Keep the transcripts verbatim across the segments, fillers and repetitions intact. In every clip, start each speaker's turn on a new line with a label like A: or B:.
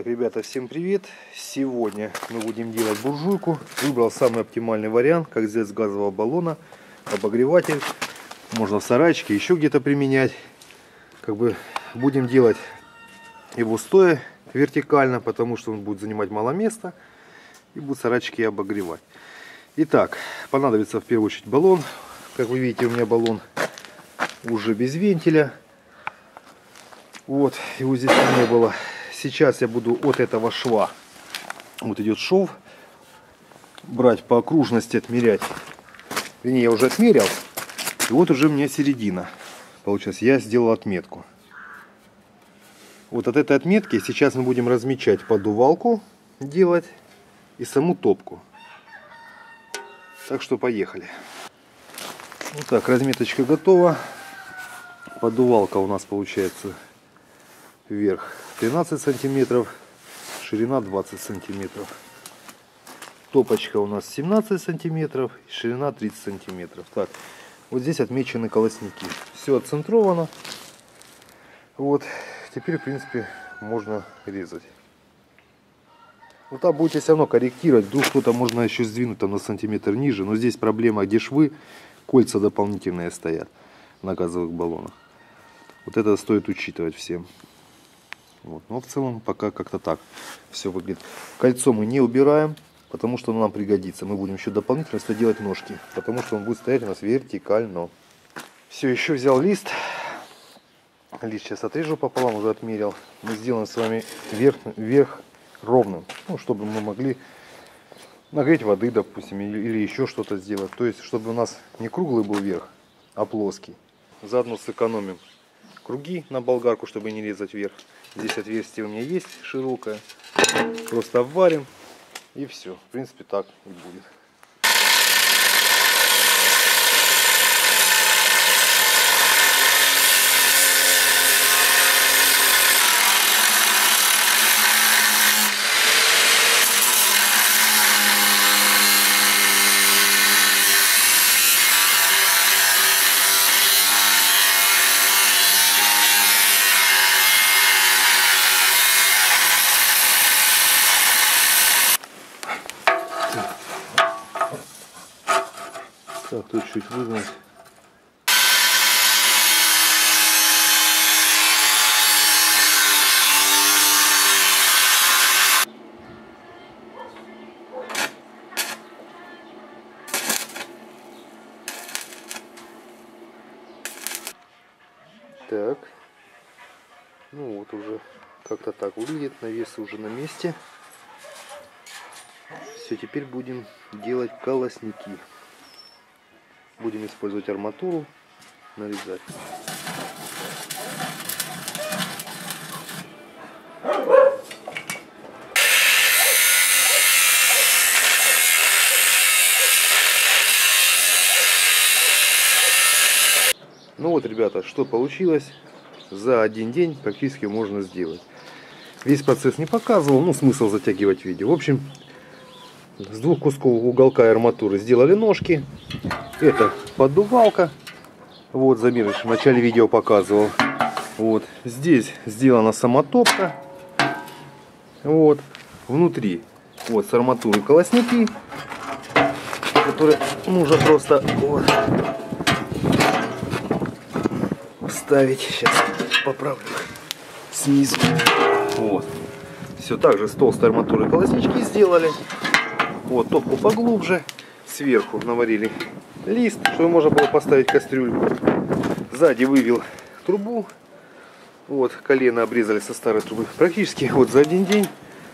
A: Так, ребята, всем привет! Сегодня мы будем делать буржуйку. Выбрал самый оптимальный вариант, как сделать с газового баллона. Обогреватель. Можно в сарайчике, еще где-то применять. Как бы будем делать его стоя вертикально, потому что он будет занимать мало места. И будет сарайчики обогревать. Итак, понадобится в первую очередь баллон. Как вы видите, у меня баллон уже без вентиля. Вот, его здесь не было. Сейчас я буду от этого шва, вот идет шов, брать по окружности, отмерять. Вернее, я уже отмерил. И вот уже у меня середина. Получается, я сделал отметку. Вот от этой отметки сейчас мы будем размечать поддувалку, делать и саму топку. Так что поехали. Вот так, разметочка готова. Поддувалка у нас получается вверх тринадцать сантиметров, ширина двадцать сантиметров. Топочка у нас семнадцать сантиметров, ширина тридцать сантиметров. Так, вот здесь отмечены колосники. Все отцентровано. Вот, теперь, в принципе, можно резать. Вот там будете все равно корректировать. Вдруг что-то можно еще сдвинуть там на сантиметр ниже. Но здесь проблема, где швы, кольца дополнительные стоят на газовых баллонах. Вот это стоит учитывать всем. Вот. Но в целом пока как-то так все выглядит. Кольцо мы не убираем, потому что оно нам пригодится. Мы будем еще дополнительно сюда делать ножки, потому что он будет стоять у нас вертикально. Все, еще взял лист. Лист сейчас отрежу пополам, уже отмерил. Мы сделаем с вами верх, верх ровным, ну, чтобы мы могли нагреть воды, допустим, или, или еще что-то сделать. То есть, чтобы у нас не круглый был верх, а плоский. Заодно сэкономим круги на болгарку, чтобы не резать вверх. Здесь отверстие у меня есть широкое. Просто обварим и все. В принципе, так и будет. Так, тут чуть выгнать. Так. Ну вот уже как-то так выглядит. Навесы уже на месте. Все, теперь будем делать колосники. Будем использовать арматуру, нарезать. Ну вот, ребята, что получилось. За один день практически можно сделать. Весь процесс не показывал, ну смысл затягивать видео. В общем, с двух кусков уголка и арматуры сделали ножки. Это поддувалка. Вот, замеришь, в начале видео показывал. Вот, здесь сделана сама топка. Вот, внутри, вот, с арматурой колосники, которые нужно просто вот вставить. Сейчас поправлю снизу. Вот, все так же с толстой арматурой колоснички сделали. Вот, топку поглубже. Сверху наварили лист, чтобы можно было поставить кастрюльку. Сзади вывел трубу. Вот, колено обрезали со старой трубы. Практически вот за один день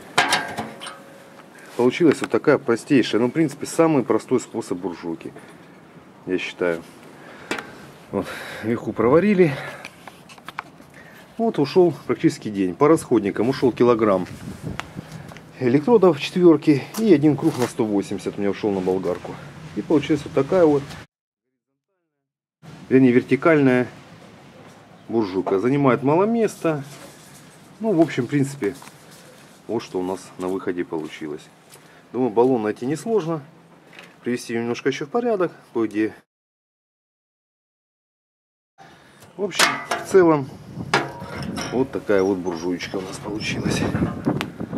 A: получилась вот такая простейшая, ну, в принципе, самый простой способ буржуйки, я считаю. Вот, вверху проварили. Вот, ушел практически день. По расходникам ушел килограмм электродов четверки и один круг на сто восемьдесят у меня ушел на болгарку. И получилась вот такая вот, вернее, вертикальная буржуйка. Занимает мало места. Ну, в общем, в принципе, вот что у нас на выходе получилось. Думаю, баллон найти несложно. Привести немножко еще в порядок, кое-где. В общем, в целом, вот такая вот буржуечка у нас получилась.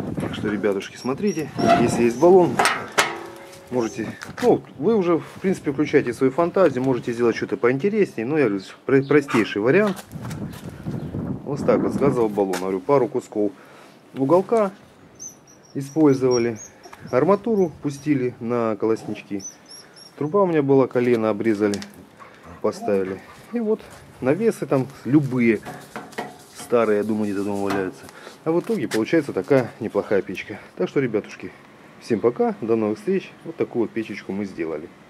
A: что, ребятушки, смотрите, если есть баллон, можете, ну, вы уже, в принципе, включаете свою фантазию, можете сделать что-то поинтереснее. Но я говорю, простейший вариант. Вот так вот, с газового баллона. Говорю, пару кусков уголка использовали. Арматуру пустили на колоснички. Труба у меня была, колено обрезали, поставили. И вот навесы там любые, старые, я думаю, где-то дома валяются. А в итоге получается такая неплохая печка. Так что, ребятушки, всем пока, до новых встреч. Вот такую вот печечку мы сделали.